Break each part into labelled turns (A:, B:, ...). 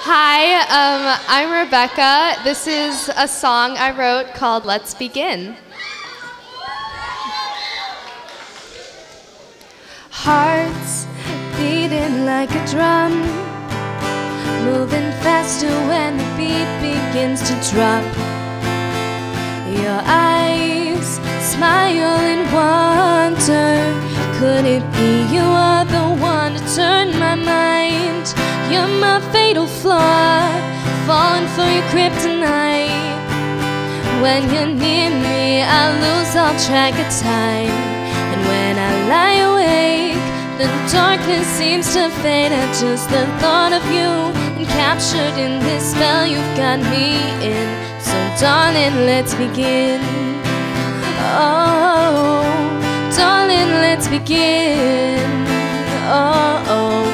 A: Hi, I'm Rebecca. This is a song I wrote called Let's Begin. Hearts beating like a drum, moving faster when the beat begins to drop. Your eyes smile in wonder. Could it be you are the one to turn my mind? You're my fatal flaw, falling for your kryptonite. When you're near me, I lose all track of time. And when I lie awake, the darkness seems to fade at just the thought of you. And captured in this spell you've got me in. So darling, let's begin. Oh, darling, let's begin. Oh,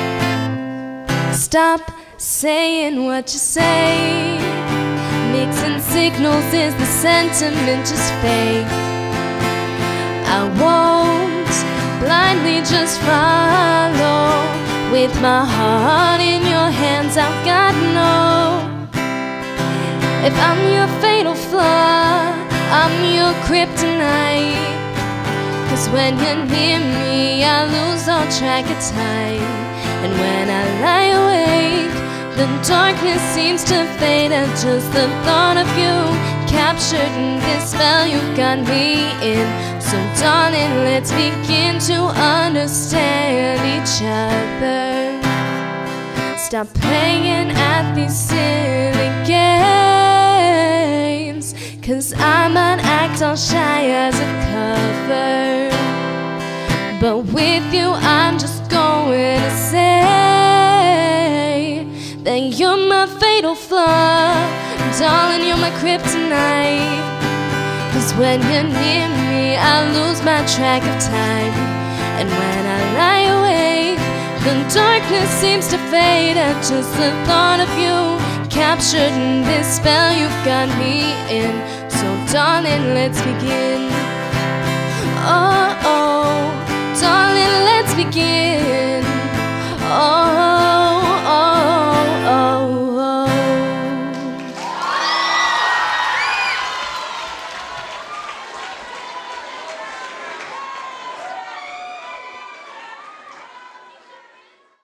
A: stop saying what you say. Mixing signals, is the sentiment just fake? I won't blindly just follow. With my heart in your hands, I've got to know. If I'm your fatal flaw, I'm your kryptonite. 'Cause when you're near me, I lose all track of time. And when I lie awake, the darkness seems to fade at just the thought of you. Captured in this spell you've got me in. So darling, let's begin to understand each other. Stop playing at these silly games, 'cause I might act all shy as a cover, but with you I'm just going to say that you're my fatal flaw. Darling, you're my kryptonite. 'Cause when you're near me, I lose my track of time. And when I lie awake, the darkness seems to fade at just the thought of you. Captured in this spell you've got me in. So darling, let's begin. Oh, darling, let's begin. Oh,